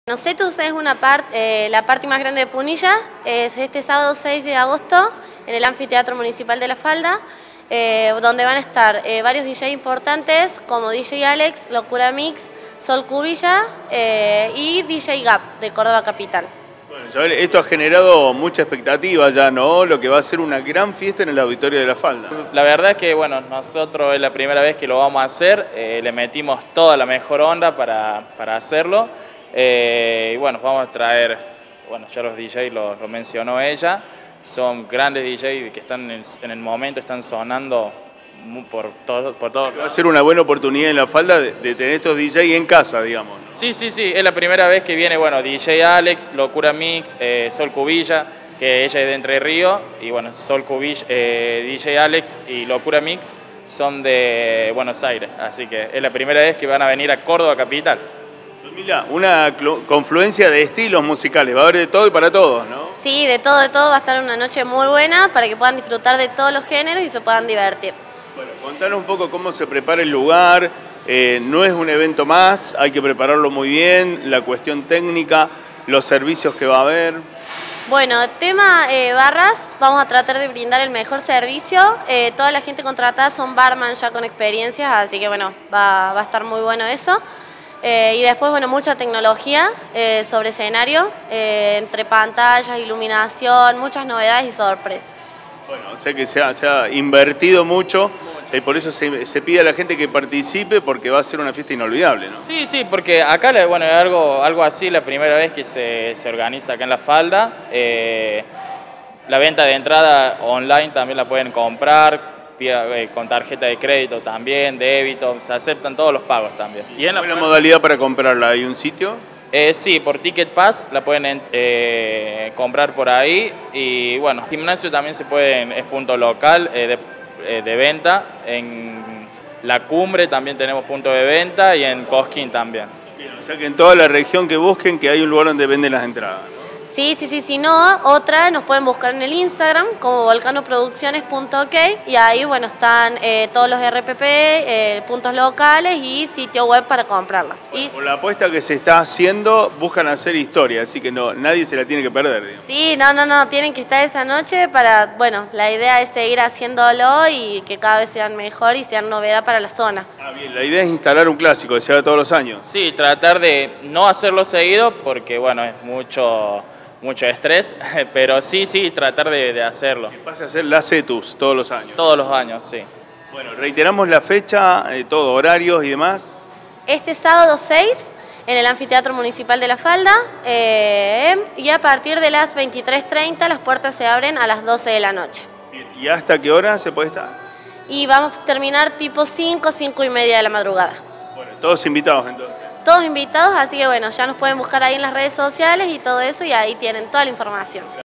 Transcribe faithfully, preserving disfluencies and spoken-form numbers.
Nocetus es una parte, eh, la parte más grande de Punilla, es este sábado seis de agosto en el Anfiteatro Municipal de La Falda, eh, donde van a estar eh, varios D J importantes como D J Alex, Locura Mix, Sol Cubilla eh, y D J Gap de Córdoba Capital. Bueno, Isabel, esto ha generado mucha expectativa ya, ¿no? Lo que va a ser una gran fiesta en el Auditorio de La Falda. La verdad es que, bueno, nosotros es la primera vez que lo vamos a hacer, eh, le metimos toda la mejor onda para, para hacerlo. Eh, y bueno, vamos a traer, bueno, ya los D Js lo, lo mencionó ella, son grandes D Js que están en, en el momento, están sonando por todo, por todo. Va a ser una buena oportunidad en La Falda de, de tener estos D Js en casa, digamos, ¿no? Sí, sí, sí, es la primera vez que viene, bueno, D J Alex, Locura Mix, eh, Sol Cubilla, que ella es de Entre Ríos, y bueno, Sol Cubilla, eh, D J Alex y Locura Mix son de Buenos Aires, así que es la primera vez que van a venir a Córdoba Capital. Mira, una confluencia de estilos musicales, va a haber de todo y para todos, ¿no? Sí, de todo, de todo, va a estar una noche muy buena para que puedan disfrutar de todos los géneros y se puedan divertir. Bueno, contanos un poco cómo se prepara el lugar, eh, no es un evento más, hay que prepararlo muy bien, la cuestión técnica, los servicios que va a haber. Bueno, tema eh, barras, vamos a tratar de brindar el mejor servicio, eh, toda la gente contratada son barman ya con experiencias, así que bueno, va, va a estar muy bueno eso. Eh, y después, bueno, mucha tecnología eh, sobre escenario, eh, entre pantallas, iluminación, muchas novedades y sorpresas. Bueno, o sea que se ha, se ha invertido mucho, y eh, por eso se, se pide a la gente que participe porque va a ser una fiesta inolvidable, ¿no? Sí, sí, porque acá, bueno, es algo, algo así, la primera vez que se, se organiza acá en La Falda. Eh, la venta de entrada online también la pueden comprar, con tarjeta de crédito también, débito, se aceptan todos los pagos también. ¿Y en la, la modalidad para comprarla? ¿Hay un sitio? Eh, sí, por Ticket Pass la pueden eh, comprar por ahí y bueno, gimnasio también se puede, es punto local eh, de, eh, de venta, en La Cumbre también tenemos punto de venta y en Cosquín también. Bien, o sea que en toda la región que busquen que hay un lugar donde venden las entradas, ¿no? Sí, sí, sí, si no, otra nos pueden buscar en el Instagram como volcanoproducciones punto ok y ahí, bueno, están eh, todos los R P P, eh, puntos locales y sitio web para comprarlas. Bueno, y... por la apuesta que se está haciendo, buscan hacer historia, así que no, nadie se la tiene que perder, digamos. Sí, no, no, no, tienen que estar esa noche para, bueno, la idea es seguir haciéndolo y que cada vez sean mejor y sean novedad para la zona. Ah, bien, la idea es instalar un clásico que se haga todos los años. Sí, tratar de no hacerlo seguido porque, bueno, es mucho... mucho estrés, pero sí, sí, tratar de, de hacerlo. Que pase a ser la Cetus todos los años. Todos los años, sí. Bueno, reiteramos la fecha, eh, todo, horarios y demás. Este sábado seis en el Anfiteatro Municipal de La Falda eh, y a partir de las veintitrés treinta las puertas se abren a las doce de la noche. ¿Y hasta qué hora se puede estar? Y vamos a terminar tipo cinco, cinco y media de la madrugada. Bueno, todos invitados entonces. Todos invitados, así que bueno, ya nos pueden buscar ahí en las redes sociales y todo eso y ahí tienen toda la información.